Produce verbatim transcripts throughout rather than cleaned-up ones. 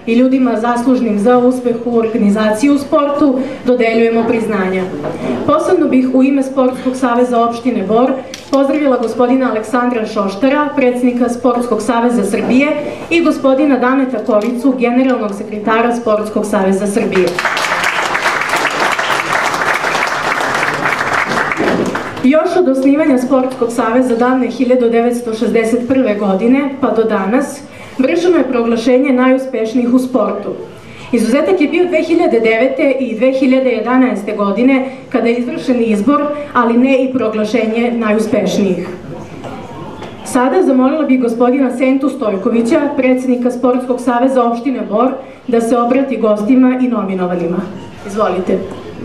i ljudima zaslužnim za uspeh u organizaciji u sportu dodeljujemo priznanja. Posebno bih u ime Sportskog saveza opštine Bor pozdravila gospodina Aleksandra Šoštara, predsjednika Sportskog saveza Srbije, i gospodina Dameta Koricu, generalnog sekretara Sportskog saveza Srbije. Još od osnivanja Sportskog saveza davne hiljadu devetsto šezdeset prve. godine pa do danas vršeno je proglašenje najuspešnijih u sportu. Izuzetak je bio dve hiljade devete. i dve hiljade jedanaeste. godine kada je izvršen izbor, ali ne i proglašenje najuspešnijih. Sada zamolila bih gospodina Sentu Stojkovića, predsjednika Sportskog saveza opštine Bor, da se obrati gostima i nominovanima. Izvolite.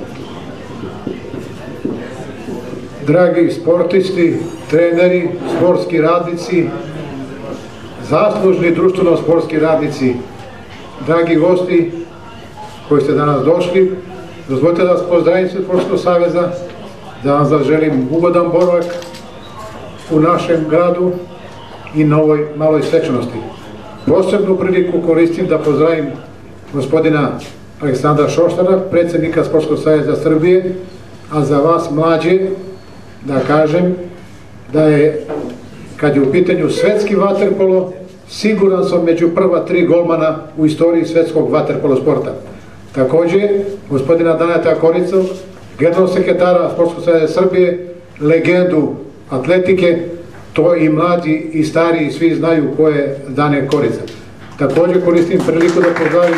Dragi sportisti, treneri, sportski radnici, zaslužni društveno-sportski radnici, dragi gosti koji ste danas došli, dozvolite da vas pozdravim sve Sportskog saveza, da vam zaželim ugodan boravak u našem gradu i na ovoj maloj svečanosti. Posebnu priliku koristim da pozdravim gospodina Aleksandra Šoštara, predsjednika Sportskog saveza Srbije, a za vas mlađe da kažem da je, kad je u pitanju svetski vaterpolo, siguran sam među prva tri golmana u istoriji svetskog vaterpolo sporta. Takođe, gospodina Dameta Koricu, generalnog sekretara Sportskog saveza Srbije, legendu atletike, to i mlađi i stariji svi znaju ko je Dane Korica. Takođe koristim priliku da pozdravim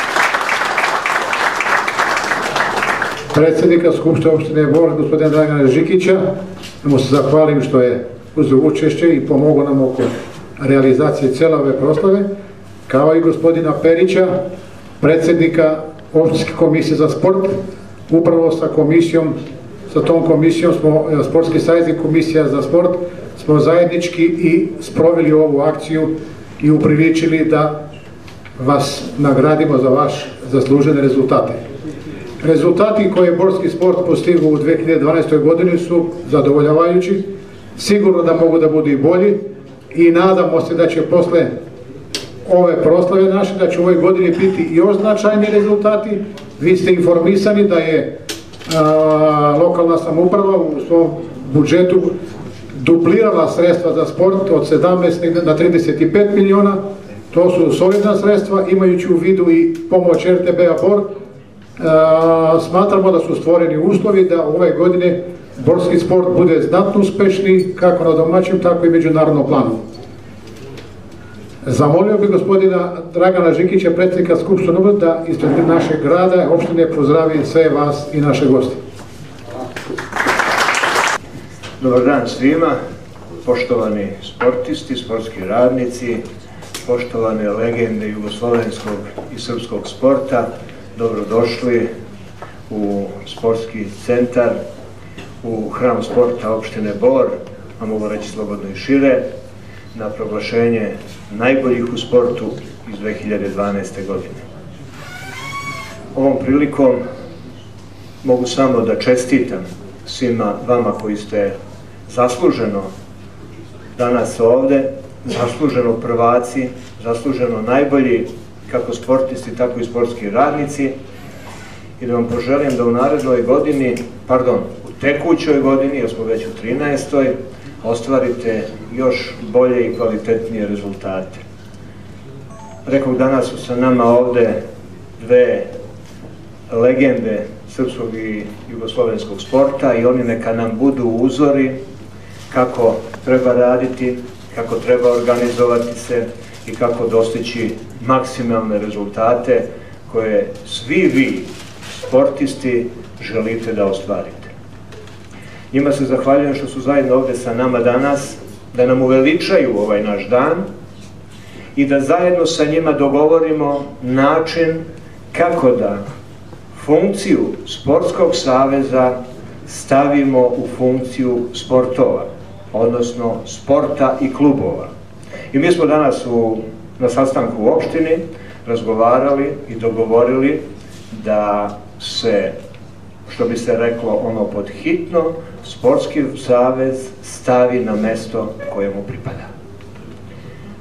predsjednika Skupštine opštine Bor, gospodina Dragana Žikića, da mu se zahvalim što je uzeo učešće i pomogao nam oko realizacije cele ove proslave, kao i gospodina Perića, predsjednika opštinske komisije za sport. Upravo sa komisijom, sa tom komisijom smo, Sportski savez i komisija za sport, smo zajednički i sproveli ovu akciju i upriličili da vas nagradimo za vaš zaslužene rezultate. Rezultati koje je borski sport postigao u dve hiljade dvanaestoj. godini su zadovoljavajući, sigurno da mogu da budu i bolji i nadamo se da će posle ove proslave naše, da će u ovoj godini biti još značajni rezultati. Vi ste informisani da je a, lokalna samouprava u svom budžetu duplirala sredstva za sport od sedamnaest na trideset i pet miliona. To su solidna sredstva, imajući u vidu i pomoć R T B-a Bor. E, smatramo da su stvoreni uslovi da ove godine borski sport bude znatno uspešniji kako na domaćem, tako i međunarodnom planu. Zamolio bih gospodina Dragana Žikića, predsjednika Skupštine, da ispred našeg grada, opštine, pozdravim sve vas i naše goste. Dobar dan svima, poštovani sportisti, sportski radnici, poštovane legende jugoslovenskog i srpskog sporta, dobrodošli u sportski centar, u hram sporta opštine Bor, a mogu reći slobodno i šire, na proglašenje najboljih u sportu iz dve hiljade dvanaeste. godine. Ovom prilikom mogu samo da čestitam svima vama koji ste zasluženo danas ovde, zasluženo prvaci, zasluženo najbolji kako sportisti, tako i sportski radnici, i da vam poželim da u narednoj godini, pardon, u tekućoj godini, jer smo već u trinaestoj. ostvarite još bolje i kvalitetnije rezultate. Rekao, danas su sa nama ovde dve legende srpskog i jugoslovenskog sporta i oni neka nam budu uzori kako treba raditi, kako treba organizovati se i kako dostići maksimalne rezultate koje svi vi, sportisti, želite da ostvarite. Njima se zahvaljujem što su zajedno ovde sa nama danas, da nam uveličaju ovaj naš dan i da zajedno sa njima dogovorimo način kako da funkciju Sportskog saveza stavimo u funkciju sportova, odnosno sporta i klubova. I mi smo danas u, na sastanku u opštini razgovarali i dogovorili da se, što bi se reklo, ono pod hitno, Sportski savez stavi na mesto koje mu pripada.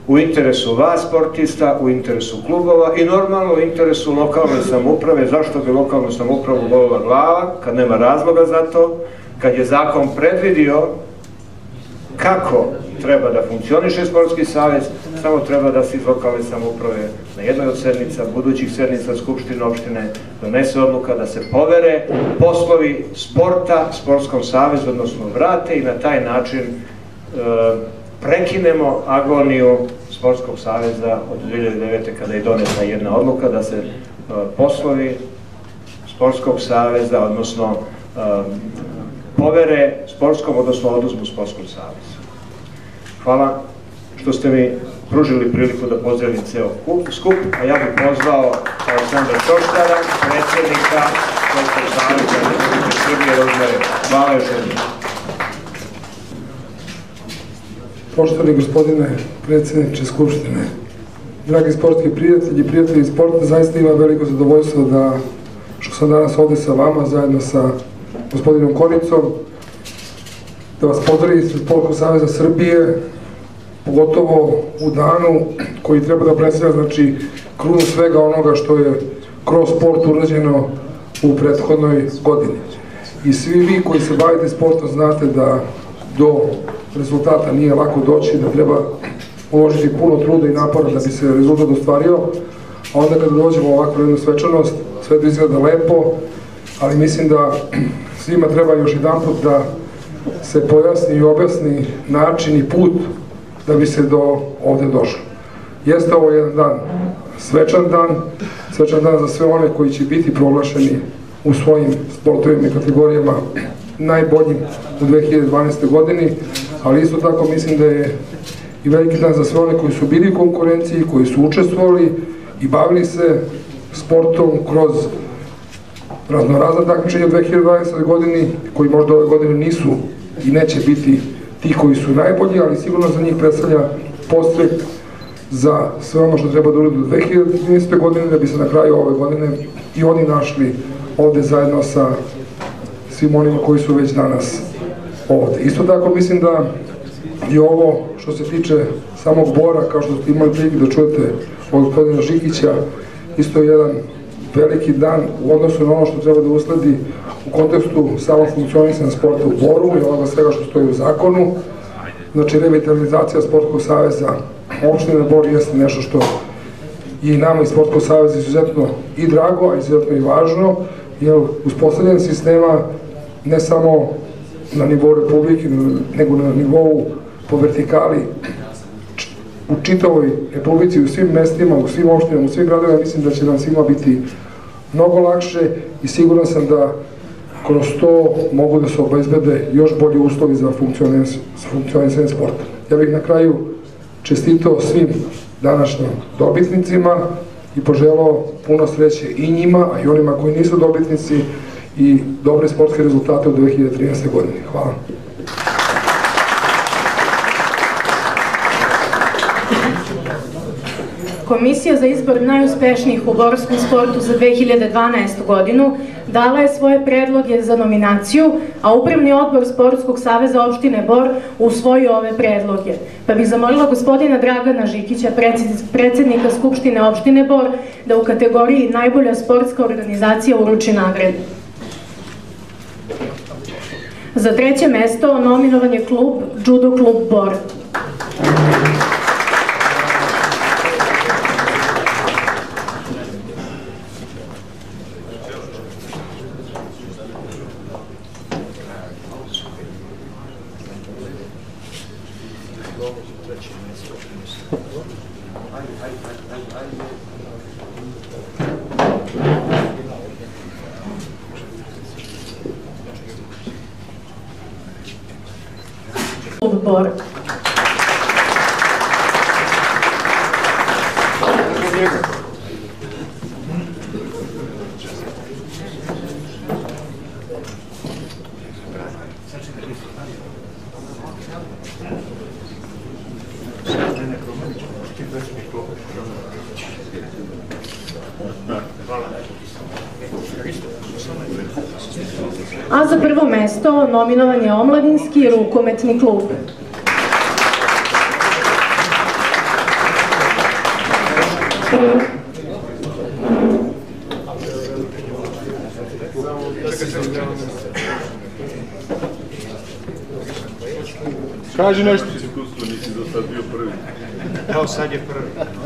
u interesu vas sportista, u interesu klubova i normalno u interesu lokalne samouprave. Zašto bi lokalnu samoupravu bolila glava kad nema razloga za to, kad je zakon predvidio kako treba da funkcioniše sportski savez, samo treba da se iz lokalne samouprave na jednoj od sednica, budućih sednica Skupštine opštine, donese odluka da se povere poslovi sporta sportskom savezu, odnosno vrate i na taj način e, prekinemo agoniju Sportskog saveza od dve hiljade devete. kada je doneta jedna odluka da se e, poslovi Sportskog saveza, odnosno e, povere sportskom, odnosno oduzmu Sportskom savezu. Hvala što ste mi pružili priliku da pozdravim ceo skup, a ja bih pozvao Aleksandra Čoštara, predsjednika Sportskog saveza Republike Srbije da uzme reč. Hvala još jednom. Poštovani gospodine predsjedniče Skupštine, dragi sportski prijatelji i prijatelji sporta, zaista ima veliko zadovoljstvo da što sam danas ovde sa vama zajedno sa gospodinom Koricom, da vas pozdravim iz Sportskog saveza Srbije, pogotovo u danu koji treba da predstavlja, znači, krunu svega onoga što je kroz sport urađeno u prethodnoj godini. I svi vi koji se bavite sportom znate da do rezultata nije lako doći, da treba uložiti puno truda i napora da bi se rezultat ostvario, a onda kada dođemo u ovakvu jednu svečanost, sve to izgleda lepo, ali mislim da svima treba još jedan put da se pojasni i objasni način i put da bi se do ovde došlo. Jeste ovo jedan dan, svečan dan, svečan dan za sve one koji će biti proglašeni u svojim sportovima i kategorijama najboljim u dve hiljade dvanaestoj. godini, ali isto tako mislim da je i veliki dan za sve one koji su bili u konkurenciji, koji su učestvovali i bavili se sportom kroz raznorazna takmičenja u dve hiljade dvanaestoj. godini, koji možda ove godine nisu i neće biti ti koji su najbolji, ali sigurno za njih predstavlja podstrek za sve ono što treba da uradi do dve hiljade trinaeste. godine, da bi se na kraju ove godine i oni našli ovde zajedno sa svim onima koji su već danas ovde. Isto tako mislim da je ovo što se tiče samog Bora, kao što ste imali prilike da čujete od gospodina Žikića, isto je jedan veliki dan u odnosu na ono što treba da usledi u kontekstu samog funkcionisanja sporta u Boru i onoga svega što stoji u zakonu. Znači, revitalizacija Sportskog saveza opštine Bor jeste nešto što i nama iz Sportskog saveza izuzetno i drago, a izuzetno i važno, jer uspostavljanje sistema ne samo na nivou Republike, nego na nivou po vertikali u čitavoj Republici, u svim mestima, u svim opštinama, u svim gradovima, mislim da će nam svima biti mnogo lakše i siguran sam da kroz to mogu da se obezbede još bolji uslovi za funkcionisanje sporta. Ja bih na kraju čestitao svim današnjim dobitnicima i poželao puno sreće i njima, a i onima koji nisu dobitnici, i dobre sportske rezultate u dve hiljade trinaestoj. godini. Hvala. Komisija za izbor najuspešnijih u borskom sportu za dve hiljade dvanaestu. godinu dala je svoje predloge za nominaciju, a Upravni odbor Sportskog saveza opštine Bor usvojio ove predloge. Pa bih zamolila gospodina Dragana Žikića, predsednika Skupštine opštine Bor, da u kategoriji najbolja sportska organizacija uruči nagrade. Za treće mesto nominovan je klub Judo klub Bor. Klub Bor. A za prvo mesto nominovan je Omladinski rukometni klub. Kaži nešto. Iskustvo nisi do sad bio prvi. Evo sad je prvi.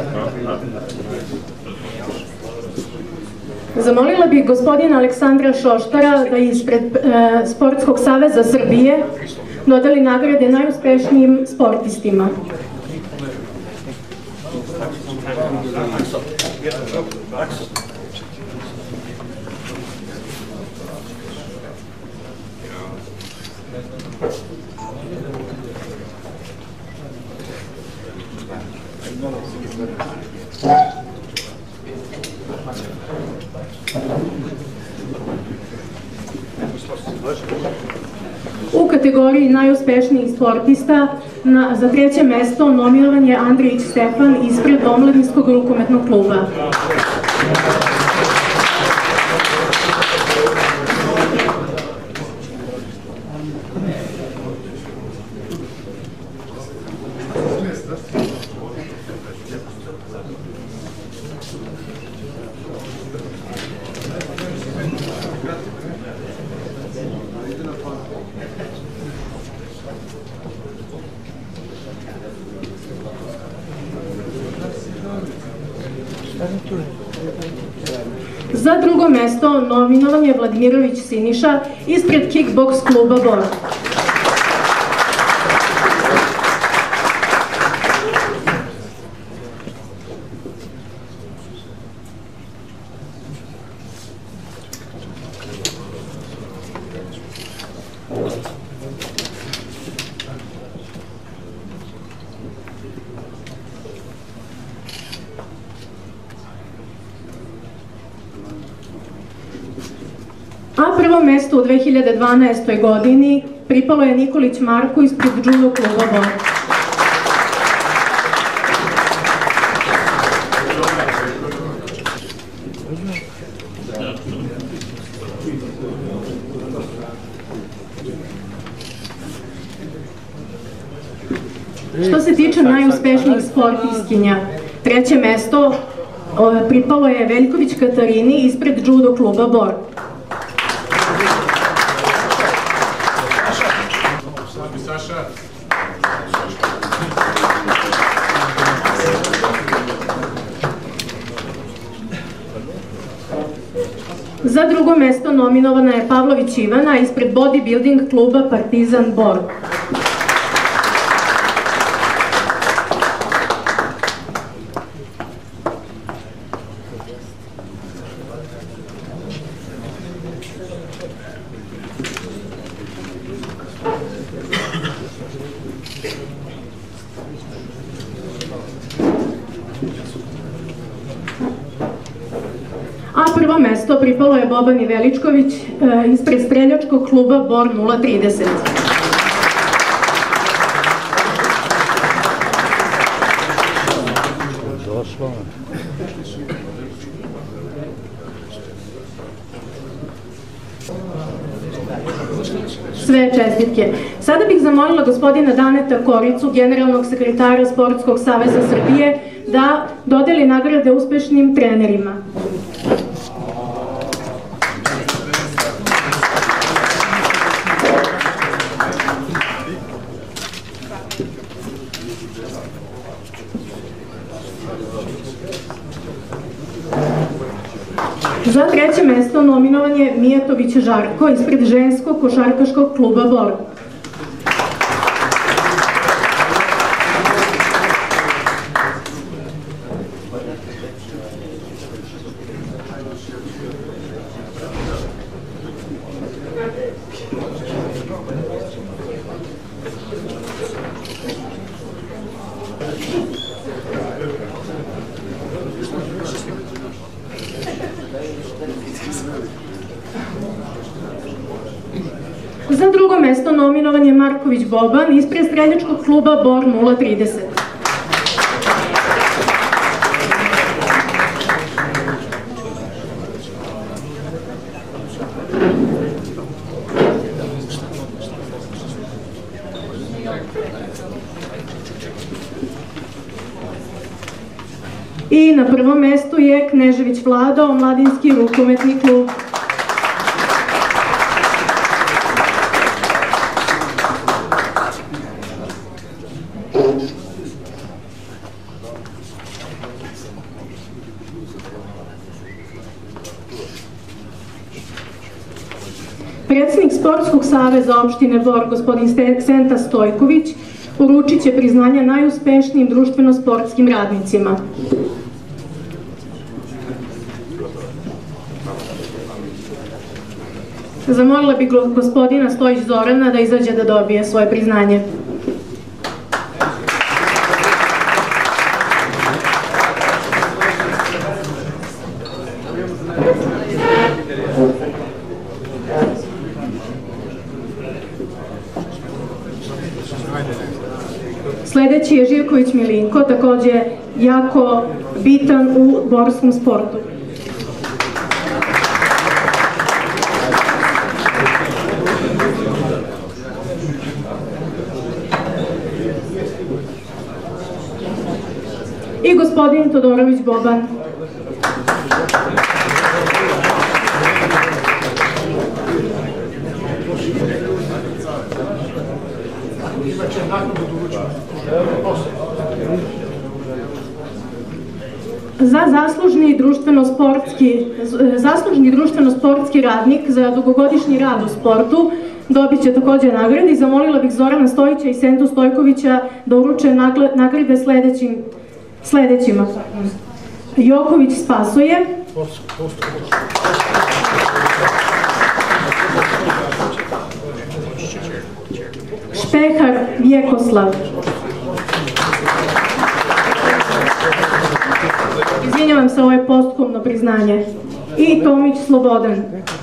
Zamolila bih gospodina Aleksandra Šoštara da ispred e, Sportskog saveza Srbije dodeli nagrade najuspešnijim sportistima. U kategoriji najuspešnijih sportista na, za treće mesto nominovan je Andrić Stefan ispred Omladinskog rukometnog kluba. Za drugo mesto nominovan je Vladimirović Siniša ispred Kickbox kluba Bor. A prvo mesto u dve hiljade dvanaestoj. godini pripalo je Nikolić Marko ispred judo kluba Bor. Što se tiče najuspešnijih sportistkinja, treće mesto pripalo je Veljković Katarini ispred judo kluba Bor. Za drugo mesto nominovana je Pavlović Ivana ispred bodybuilding kluba Partizan Bor. A prvo mesto pripalo je Bobani Veličković ispred streljačkog kluba Bor nula trideset. Sve čestitke. Sada bih zamolila gospodina Daneta Koricu, generalnog sekretara Sportskog saveza Srbije, da dodeli nagrade uspešnim trenerima. Za treće mesto nominovan je Mijatović Žarko ispred ženskog košarkaškog kluba Bor. Za drugo mesto nominovan je Marković Boban ispred streljačkog kluba Bor nula trideset. I na prvom mestu je Knežević Vlado, Omladinski rukometni klub. Predsjednik Sportskog saveza opštine Bor, gospodin Senta Stojković, uručit će priznanja najuspešnijim društveno-sportskim radnicima. Zamolila bih gospodina Stojić Zorana da izađe da dobije svoje priznanje. Sledeći je Živković Milinko, takođe jako bitan u borskom sportu. I gospodin Todorović Boban. Za zaslužni društveno-sportski zaslužni društveno-sportski radnik za dugogodišnji rad u sportu dobit će takođe nagrade i zamolila bih Zorana Stojića i Sentu Stojkovića da uruče nagrade sledećim sledećima. Joković Spasoje, Špehar Vjekoslav, izvinjavam se, ovo je postkomno priznanje, i Tomić Slobodan.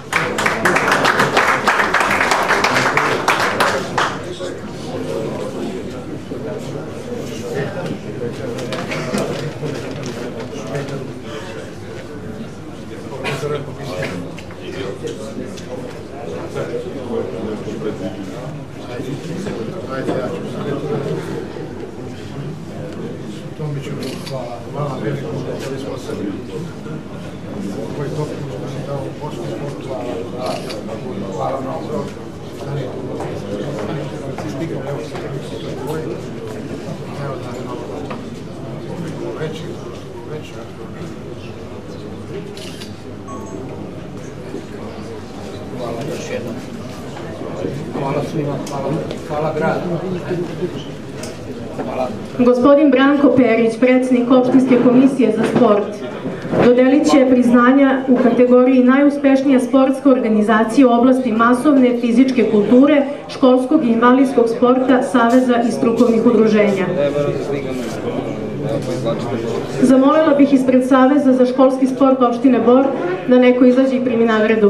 Hvala veliko što ste sposobni. Ovo je to što se dao u Borskom sportu. Hvala mnogo. Stigao, evo se to je dvoje. Evo da je malo veći, veći. Hvala još jednom. Hvala svima, hvala gradu. Gospodin Branko Perić, predsjednik opštinske komisije za sport, dodelit će priznanja u kategoriji najuspešnija sportska organizacija u oblasti masovne fizičke kulture, školskog i invalidskog sporta, saveza i strukovnih udruženja. Zamolila bih ispred Saveza za školski sport opštine Bor da neko izađe i primi nagradu.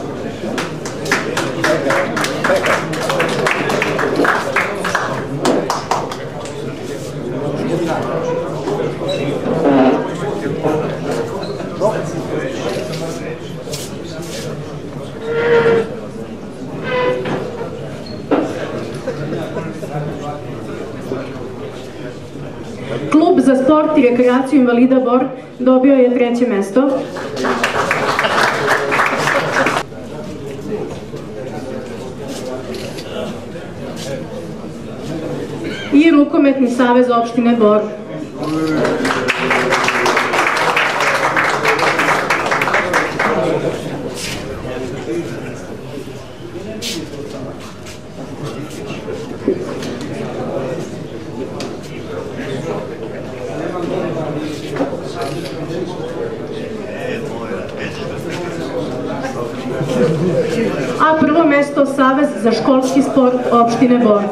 Klub za sport i rekreaciju invalida Bor dobio je treće mesto. I Rukometni savez opštine Bor. A prvo mesto Savez za školski sport opštine Bor.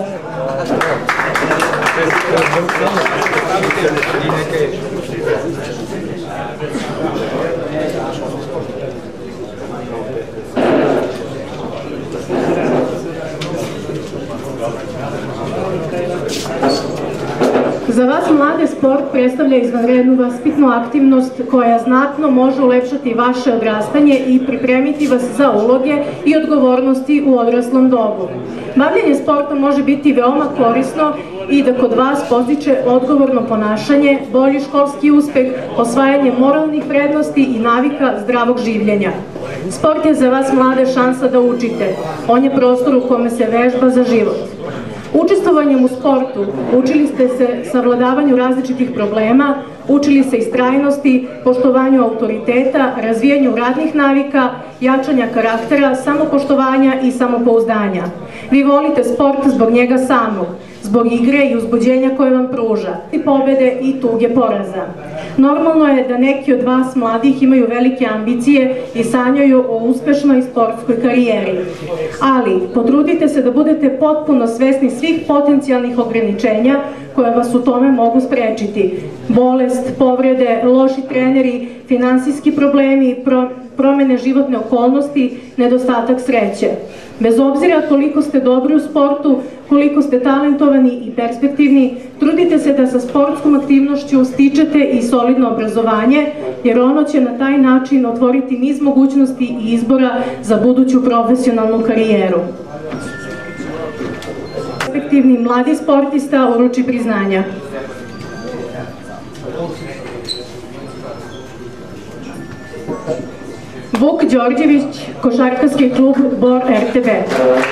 Za vas mlade sport predstavlja izvanrednu vaspitnu aktivnost koja znatno može ulepšati vaše odrastanje i pripremiti vas za uloge i odgovornosti u odraslom dobu. Bavljenje sportom može biti veoma korisno i da kod vas postiče odgovorno ponašanje, bolji školski uspeh, osvajanje moralnih vrednosti i navika zdravog življenja. Sport je za vas mlade šansa da učite. On je prostor u kome se vežba za život. Učestvovanjem u sportu učili ste se savladavanju različitih problema, učili se istrajnosti, poštovanju autoriteta, razvijanju radnih navika, jačanja karaktera, samopoštovanja i samopouzdanja. Vi volite sport zbog njega samog, zbog igre i uzbuđenja koje vam pruža, i pobede i tuge poraza. Normalno je da neki od vas mladih imaju velike ambicije i sanjaju o uspešnoj sportskoj karijeri. Ali, potrudite se da budete potpuno svesni svih potencijalnih ograničenja koje vas u tome mogu sprečiti. Bolest, povrede, loši treneri, finansijski problemi, promene životne okolnosti, nedostatak sreće. Bez obzira koliko ste dobri u sportu, koliko ste talentovani i perspektivni, trudite se da sa sportskom aktivnošću stičete i solidno obrazovanje, jer ono će na taj način otvoriti niz mogućnosti i izbora za buduću profesionalnu karijeru. Perspektivni mladi sportista uruči priznanja. Vuk Đorđević, košarkaški klub Bor R T B.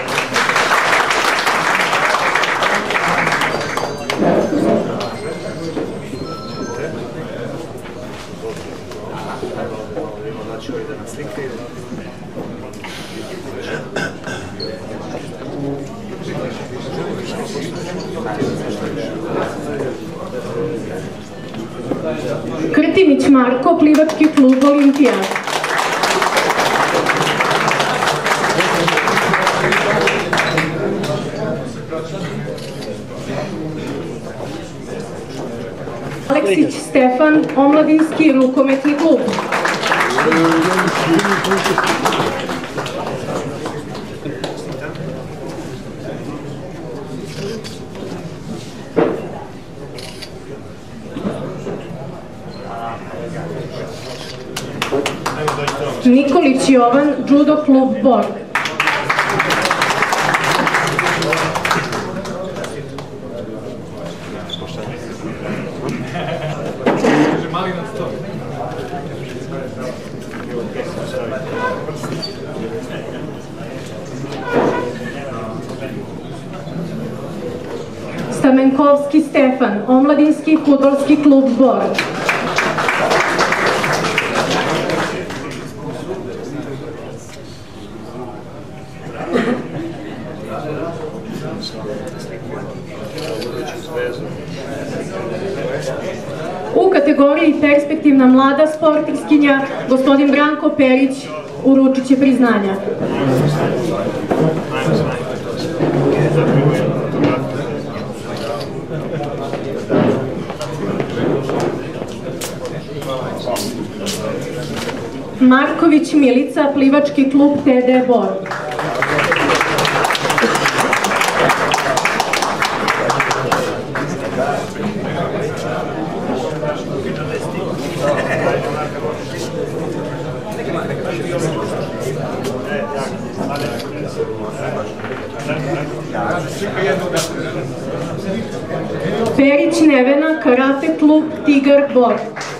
Krtimić Marko, plivački klub Olimpija. Aleksić Stefan, omladinski rukometni klub. Nikolić Jovan, judo klub Bor. Stamenkovski Stefan, omladinski fudbalski klub Bor. U kategoriji perspektivna mlada sportiskinja, gospodin Branko Perić uručit će priznanja. Marković Milica, plivački klub T D Bor. Perić Nevena, karate klub Tigar Bor.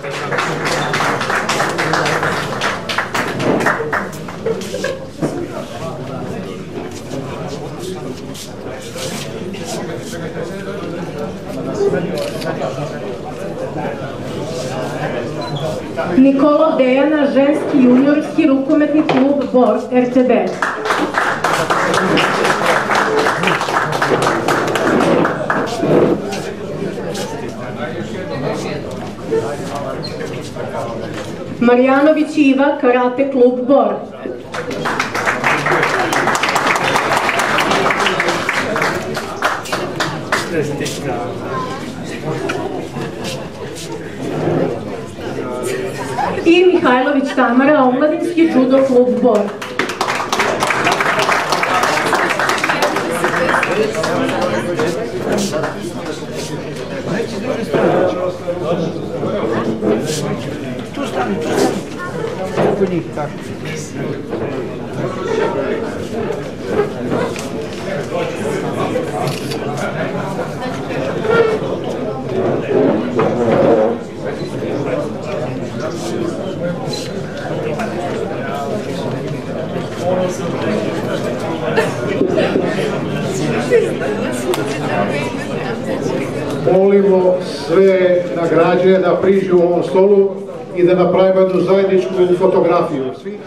Nikola Dejana, ženski juniorski rukometni klub Bor R T B. Marjanović Iva, karate klub Bor. I Mihajlović Tamara, omladinski judo klub Bor. Tu stani, tu stani. Oko njih, tako. Thank you. Molimo sve nagrađene da priđu u ovom stolu i da napravimo jednu zajedničku fotografiju. Svi...